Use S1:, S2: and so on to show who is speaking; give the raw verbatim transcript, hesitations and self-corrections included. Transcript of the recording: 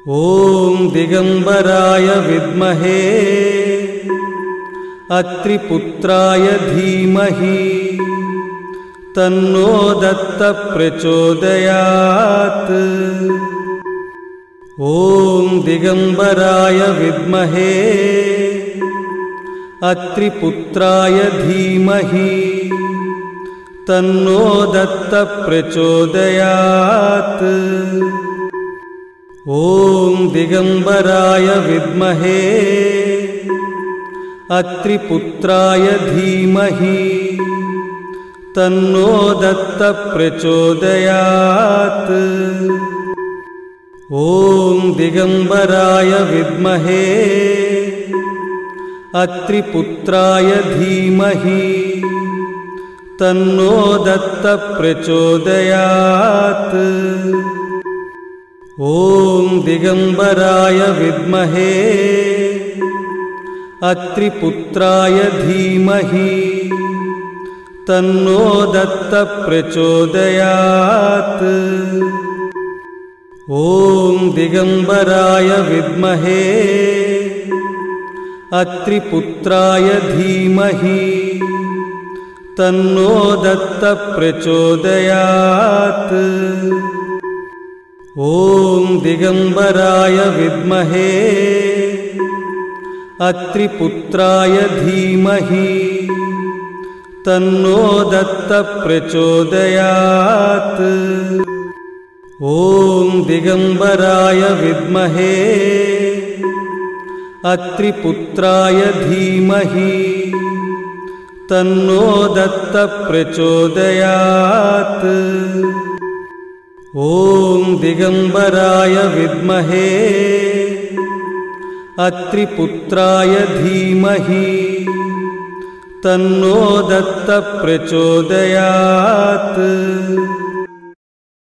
S1: ओम दिगंबराय विद्महे अत्रिपुत्राय धीमहि तन्नो दत्त प्रचोदयात्। ओम दिगंबराय विद्महे अत्रिपुत्राय धीमहि तन्नो दत्त प्रचोदयात्। ओम दिगंबराय विद्महे अत्रिपुत्राय धीमहि तन्नो दत्त प्रचोदयात्। ओम दिगंबराय विद्महे अत्रिपुत्राय धीमहि तन्नो दत्त प्रचोदयात्। ओम दिगंबराय विद्महे अत्रिपुत्राय धीमहि तन्नो दत्त प्रचोदयात्। ओम दिगंबराय विद्महे अत्रिपुत्राय धीमहि तन्नो दत्त प्रचोदयात्। ओम दिगंबराय विद्महे अत्रिपुत्राय धीमहि तन्नो दत्त प्रचोदयात्। ओम दिगंबराय विद्महे अत्रिपुत्राय धीमहि तन्नो दत्त प्रचोदयात्। ओम दिगंबराय विद्महे अत्रिपुत्राय धीमहि तन्नो दत्त प्रचोदयात्।